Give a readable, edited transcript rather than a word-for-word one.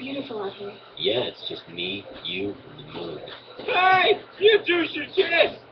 beautiful out here. Yeah, it's just me, you, and the moon. Hey, you two should kiss.